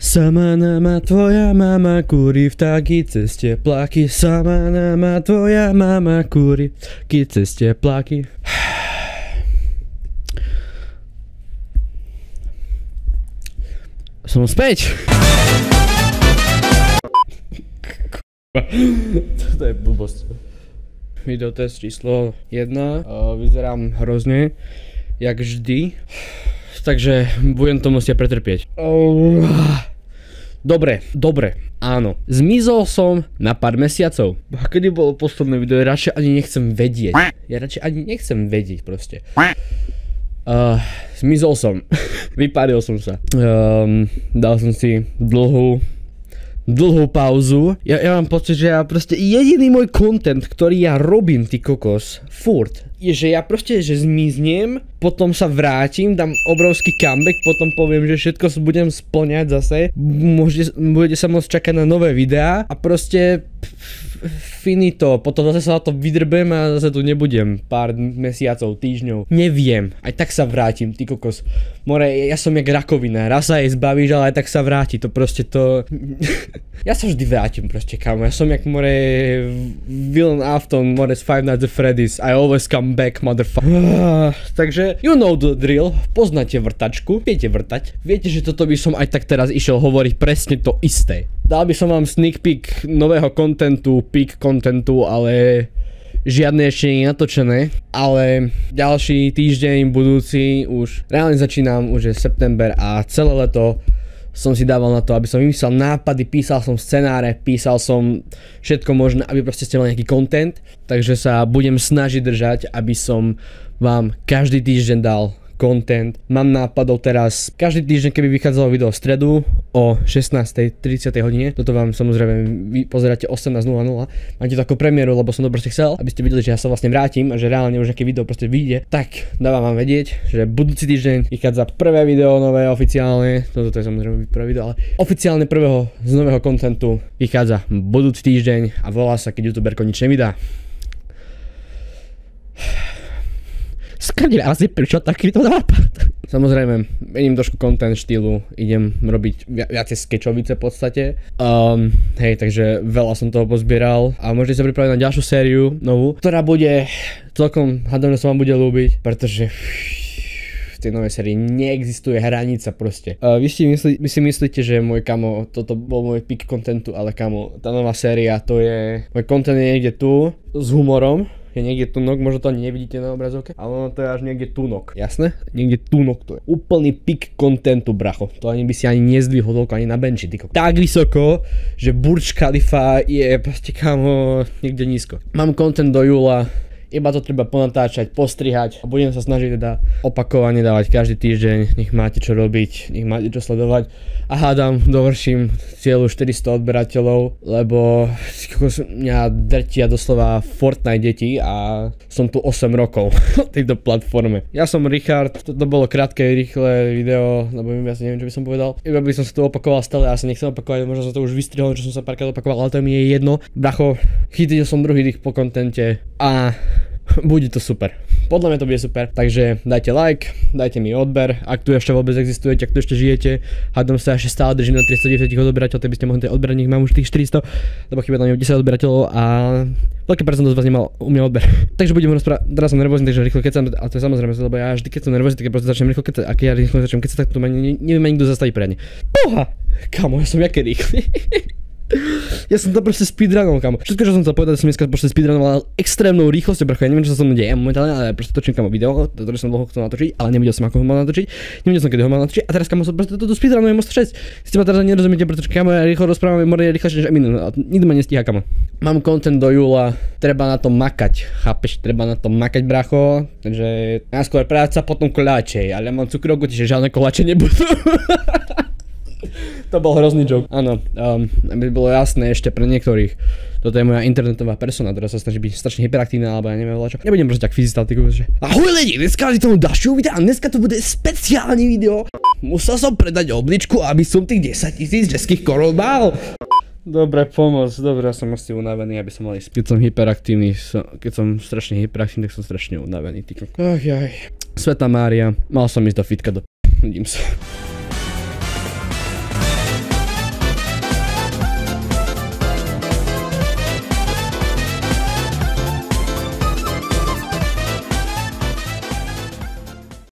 Sama nama tvoja mama kúri v taký cez tepláky. Sama nama tvoja mama kúri cez tepláky. Som späť. Toto je blbosť. Videotest číslo 1. Vyzerám hrozne, jak vždy. Takže budem to musieť pretrpieť. Dobre, áno. Zmizol som na pár mesiacov. A kedy bolo posledné video, ja radšej ani nechcem vedieť. Proste. Zmizol som. Vyparil som sa. Dal som si dlhú pauzu. Ja mám pocit, že ja proste jediný môj content, ktorý ja robím, ty kokos, furt, je, že ja proste, že zmiznem, potom sa vrátim, dám obrovský comeback, potom poviem, že všetko budem splňať zase, budete sa môcť čakať na nové videá a proste finito, potom zase sa na to vydrbem a zase tu nebudem pár mesiacov, týždňov, neviem, aj tak sa vrátim, ty kokos. More, ja som jak rakovina, raz sa jej zbavíš, ale aj tak sa vráti, to proste to... Ja sa vždy vrátim proste, kámo, ja som jak more Villain Afton, more z Five Nights at Freddy's, I always come back, motherfucker. Takže, you know the drill, poznáte vrtačku, viete vrtať, viete, že toto by som aj tak teraz išiel hovoriť presne to isté. Dal by som vám sneak peek nového peak contentu, ale žiadne ešte nie je natočené, ale ďalší týždeň, budúci, už reálne začínam, už je september a celé leto som si dával na to, aby som vymyslel nápady, písal som scenáre, písal som všetko možné, aby proste ste mali nejaký content, takže sa budem snažiť držať, aby som vám každý týždeň dal content. Mám nápadov teraz, každý týždeň, keby vychádzalo video v stredu o 16:30 hodine, toto vám samozrejme vy pozeráte 18:00, máte to ako premiéru, lebo som to proste chcel, aby ste videli, že ja sa vlastne vrátim a že reálne už nejaké video proste vyjde, tak dávam vám vedieť, že budúci týždeň vychádza prvé video nové oficiálne, toto je samozrejme prvé video, ale oficiálne prvého z nového kontentu vychádza budúci týždeň a volá sa Keď youtuberko nič nevydá. Skrdil, asi prišiel takýto nápad. Samozrejme, mením trošku content štýlu, idem robiť viacej skečovice v podstate. Hej, takže veľa som toho pozbieral a môžete sa pripraviť na ďalšiu sériu, novú, ktorá bude celkom, hádam, že sa vám bude ľúbiť, pretože v tej novej sérii neexistuje hranica proste. Vy si myslíte, že môj kamo, toto bol môj peak contentu, ale kamo, tá nová séria, to je, môj content je niekde tu, s humorom. Je niekde tunok, možno to ani nevidíte na obrazovke, ale ono to je až niekde tunok, jasné? Niekde tunok to je. Úplný peak contentu, bracho. To ani by si ani nezdvihol toľko ani na benči, tyko. Tak vysoko, že Burj Khalifa je proste kamo niekde nízko. Mám content do júla, iba to treba ponatáčať, postrihať a budem sa snažiť teda opakovane dávať každý týždeň, nech máte čo robiť, nech máte čo sledovať a hádam, dovrším cieľu 400 odberateľov, lebo mňa drtia doslova Fortnite deti a som tu 8 rokov na tejto platforme. Ja som Richard, toto bolo krátke, rýchle video, lebo ja si neviem, čo by som povedal. Iba by som sa tu opakoval stále, ja sa nechcem opakovať, možno som to už vystrihol, čo som sa párkrát opakoval, ale to mi je jedno. Bracho, chytil som druhý dých po kontente a bude to super. Podľa mňa to bude super. Takže dajte like, dajte mi odber, ak tu ešte vôbec existujete, ak tu ešte žijete. Hádam sa ešte stále držím na 390 odberateľov, tak by ste mohli odberať, nech mám už tých 400, lebo chýba tam 10 odberateľov a veľké percento z vás nemal u mňa odber. Takže budem rozprávať, teraz som nervózny, takže rýchlo kecam, ale to je samozrejme, lebo ja vždy keď som nervózny, tak proste začnem rýchlo kecať, ak ja rýchlo začnem kecať, tak to neviem ani kto zastaví pre ne. Boha, kamo, ja som jaký rýchly. Ja som to proste speedrunol, kamo. Všetko, čo som chcel povedať, som dneska proste speedrunoval extrémnou rýchlosťou, bracho. Ja neviem, čo sa so mnou deje momentálne, ale proste točím kamo video, ktoré som dlho chcel natočiť, ale nevidel som, ako ho mal natočiť. Nevidel som, kedy ho mal natočiť. A teraz kamo som proste toto speedrunujem o 106. Si ma teraz nerozumiete, pretože kamo ja rýchlo rozprávam, more rýchlejšie než Eminem. Nikto ma nestíha, kamo. Mám content do júla, treba na to makať, chápeš? Treba na to makať, bracho. Takže najskôr práca, potom koláče, ale mám cukrovku, čiže žiadne koláče nebudú. To bol hrozný joke, áno, aby bolo jasné ešte pre niektorých. Toto je moja internetová persona, ktorá sa snaží byť strašne hyperaktívna, alebo ja neviem čo. Nebudem proste tak fyzistatiku, že ahoj lidi, dneska si tomu Dašiu videa a dneska to bude speciálny video. Musel som predať obličku, aby som tých 10 000 českých korún mal. Dobre, pomoc, dobre, ja som asi unavený, aby som mal ísť. Keď som hyperaktívny, keď som strašne hyperaktívny, tak som strašne unavený, ty kokos. Sveta Mária, mal som ísť do fitka, vidím sa.